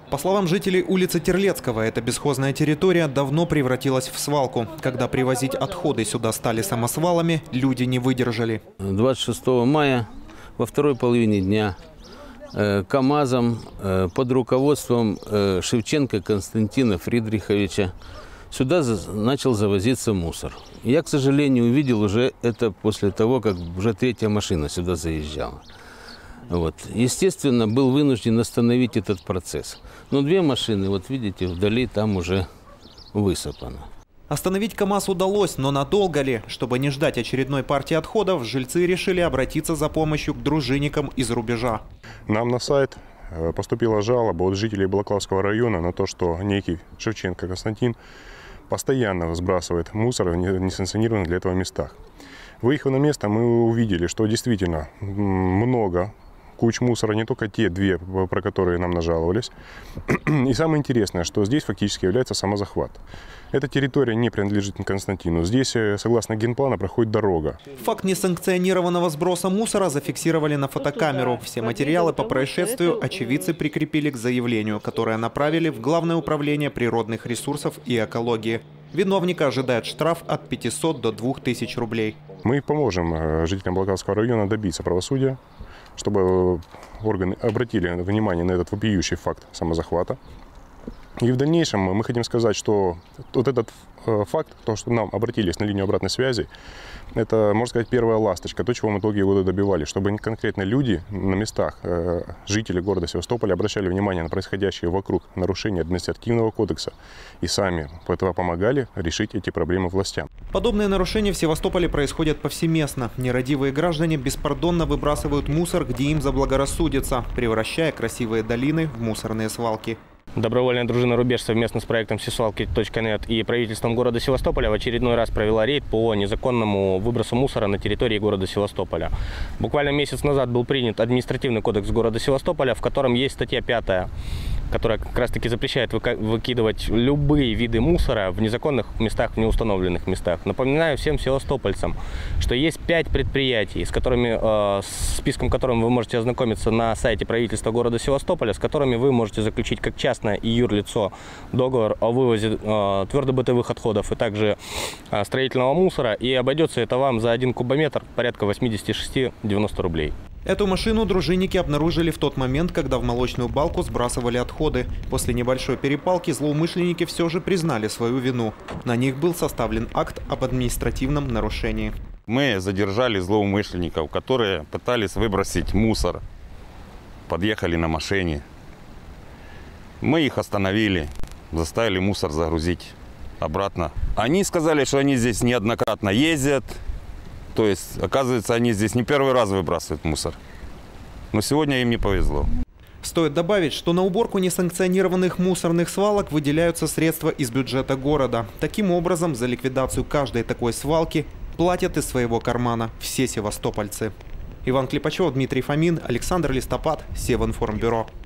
По словам жителей улицы Терлецкого, эта бесхозная территория давно превратилась в свалку. Когда привозить отходы сюда стали самосвалами, люди не выдержали. 26 мая во второй половине дня КАМАЗом под руководством Шевченко Константина Фридриховича сюда начал завозиться мусор. Я, к сожалению, увидел уже это после того, как уже третья машина сюда заезжала. Вот. Естественно, был вынужден остановить этот процесс. Но две машины, вот видите, вдали там уже высыпано. Остановить КАМАЗ удалось, но надолго ли? Чтобы не ждать очередной партии отходов, жильцы решили обратиться за помощью к дружинникам из рубежа. Нам на сайт поступила жалоба от жителей Балаклавского района на то, что некий Шевченко Константин постоянно сбрасывает мусор в несанкционированных для этого местах. Выехав на место, мы увидели, что действительно много куч мусора, не только те две, про которые нам нажаловались. И самое интересное, что здесь фактически является самозахват. Эта территория не принадлежит Константину. Здесь, согласно генплану, проходит дорога. Факт несанкционированного сброса мусора зафиксировали на фотокамеру. Все материалы по происшествию очевидцы прикрепили к заявлению, которое направили в Главное управление природных ресурсов и экологии. Виновника ожидает штраф от 500 до 2000 рублей. Мы поможем жителям Балаклавского района добиться правосудия, чтобы органы обратили внимание на этот вопиющий факт самозахвата. И в дальнейшем мы хотим сказать, что вот этот факт, то, что нам обратились на линию обратной связи, это, можно сказать, первая ласточка, то, чего мы долгие годы добивались, чтобы конкретно люди на местах, жители города Севастополя, обращали внимание на происходящее вокруг нарушения административного кодекса и сами этого помогали решить эти проблемы властям. Подобные нарушения в Севастополе происходят повсеместно. Нерадивые граждане беспардонно выбрасывают мусор, где им заблагорассудится, превращая красивые долины в мусорные свалки. Добровольная дружина «Рубеж» совместно с проектом «Всесвалки.нет» и правительством города Севастополя в очередной раз провела рейд по незаконному выбросу мусора на территории города Севастополя. Буквально месяц назад был принят административный кодекс города Севастополя, в котором есть статья 5, которая как раз-таки запрещает выкидывать любые виды мусора в незаконных местах, в неустановленных местах. Напоминаю всем севастопольцам, что есть 5 предприятий, с списком которым вы можете ознакомиться на сайте правительства города Севастополя, с которыми вы можете заключить как частное и юрлицо договор о вывозе твердобытовых отходов и также строительного мусора. И обойдется это вам за 1 кубометр порядка 86-90 рублей. Эту машину дружинники обнаружили в тот момент, когда в молочную балку сбрасывали отходы. После небольшой перепалки злоумышленники все же признали свою вину. На них был составлен акт об административном нарушении. Мы задержали злоумышленников, которые пытались выбросить мусор. Подъехали на машине. Мы их остановили, заставили мусор загрузить обратно. Они сказали, что они здесь неоднократно ездят. То есть, оказывается, они здесь не первый раз выбрасывают мусор. Но сегодня им не повезло. Стоит добавить, что на уборку несанкционированных мусорных свалок выделяются средства из бюджета города. Таким образом, за ликвидацию каждой такой свалки платят из своего кармана все севастопольцы. Иван Клепачев, Дмитрий Фомин, Александр Листопад, Севинформбюро.